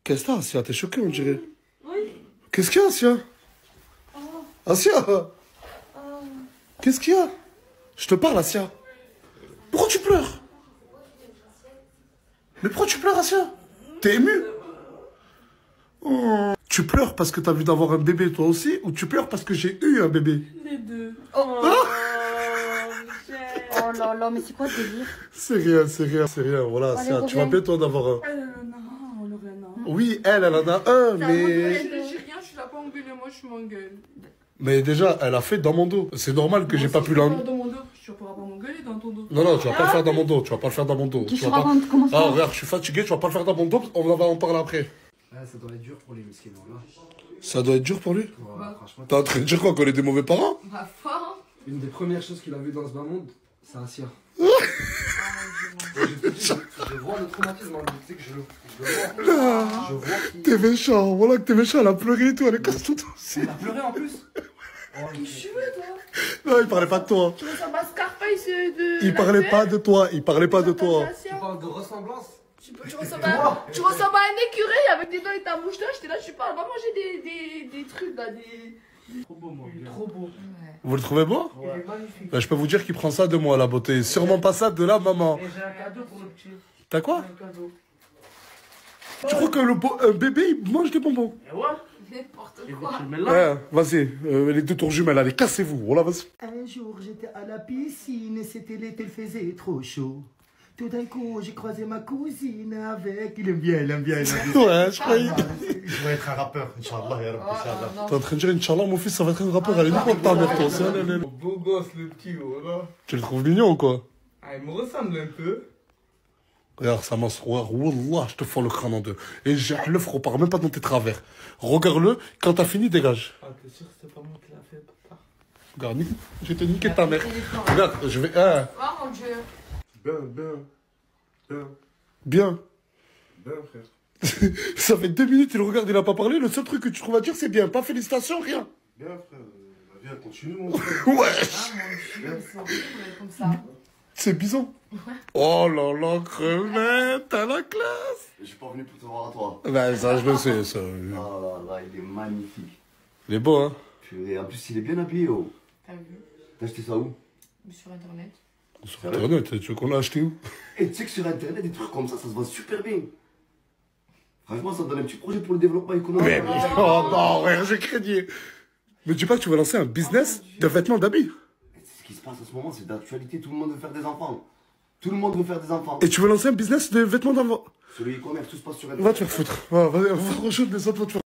Qu'est-ce que t'as, Asia? T'es choquée, on dirait. Oui. Qu'est-ce qu'il y a, Asia? Asia? Qu'est-ce qu'il y a? Je te parle, Asia. Pourquoi tu pleures? Mais pourquoi tu pleures, Asia? T'es émue? Oh. Tu pleures parce que t'as vu d'avoir un bébé toi aussi, ou tu pleures parce que j'ai eu un bébé? Les deux. Oh là là, mais c'est quoi ce délire? C'est rien, c'est rien, c'est rien. Voilà, Allez, Asia, tu vas bien toi d'avoir un... Elle en a un, Lorena. Oui, elle en a un, mais... Je dis rien, je l'ai pas engueulé, moi je m'engueule. Mais déjà, elle a fait dans mon dos. C'est normal que j'ai pas pu l'en... l'en... Dans mon dos, tu vas pas m'engueuler dans ton dos. Non, non, tu vas pas le faire dans mon dos. Tu vas pas le faire dans mon dos. Qu'est-ce Tu que vas tu pas... racontes? Comment ça? Ah, regarde, je suis fatigué, tu vas pas le faire dans mon dos. On va en parler après. Ah, ça doit être dur pour les miskins, là. Ça doit être dur pour lui. Ouais, franchement. T'es en train de dire quoi, qu'on est des mauvais parents? Ma femme. Une des premières choses qu'il a vues dans ce bas monde, c'est Asia. Je vois le traumatisme, hein, tu sais que je le vois. Je vois qu'il... T'es méchant, voilà que t'es méchant, elle a pleuré et tout, elle est casse tout aussi. Elle a pleuré en plus. Oh, Qui je veux, toi? Non, il parlait pas de toi. Tu veux ça, ma Scarface de... Il parlait pas de toi, il parlait pas de toi. tu parles de ressemblance. Tu ressembles à un écureuil avec des dents et ta moustache. J'étais là, je sais pas, on va manger des trucs là, des... Trop beau, moi. Trop beau. Vous le trouvez beau? Il est magnifique. Ben, je peux vous dire qu'il prend ça de moi, la beauté. Sûrement pas ça de la maman. Et j'ai un cadeau pour le petit. T'as quoi? Un cadeau. Tu crois que un bébé, il mange des bonbons? Et ouais. N'importe Et quoi. tu le mets là. Ouais, vas-y, les deux tours jumelles, allez, cassez-vous. Voilà, vas-y. Un jour j'étais à la piscine et c'était l'été, il faisait trop chaud. Tout d'un coup j'ai croisé ma cousine avec... Il aime bien, il aime bien, il aime bien. Ouais, je croyais. Je vais être un rappeur, Inch'Allah, ya Rabbi, Inch'Allah. T'es en train de dire, Inch'Allah, mon fils, ça va être un rappeur. Allez, n'importe ta mère, toi aussi. Allez, allez, allez. Beau gosse, le petit, voilà. Tu le trouves mignon ou quoi? Ah, il me ressemble un peu. Regarde, ça m'a Wallah, je te fous le crâne en deux. Et j'ai le front, repars même pas dans tes travers. Regarde-le, quand t'as fini, dégage. Ah, t'es sûr que c'est pas moi qui l'a fait, papa? Regarde, je t'ai niqué ta mère. Regarde, je vais. Hein. Oh mon dieu. Bien. Ben, frère. Ça fait 2 minutes, il regarde, il a pas parlé. Le seul truc que tu trouves à dire, c'est bien. Pas félicitations, rien. Bien, frère. La vie, elle continue, mon frère. Ouais. Ah mon dieu, c'est horrible comme ça. C'est bison. Oh là là, crevette, t'as la classe. Je suis pas venu pour te voir à toi. Ben, ça, je le sais, ça. Ah là là, il est magnifique. Il est beau, hein. Purée, en plus, il est bien habillé, oh. T'as vu? T'as acheté ça où? Sur internet. Sur Internet, tu veux qu'on l'a acheté où? Et tu sais que sur Internet, des trucs comme ça se voit super bien. Franchement, ça te donne un petit projet pour le développement économique. Mais, oh non, ouais, j'ai crédit. Mais dis pas que tu vas lancer un business de vêtements d'habits. Ce qui se passe en ce moment, c'est d'actualité. Tout le monde veut faire des enfants. Tout le monde veut faire des enfants. Et tu veux lancer un business de vêtements d'enfants? Sur le e-commerce, tout se passe sur Internet. Va te faire foutre. Va te rejoindre les autres, va te faire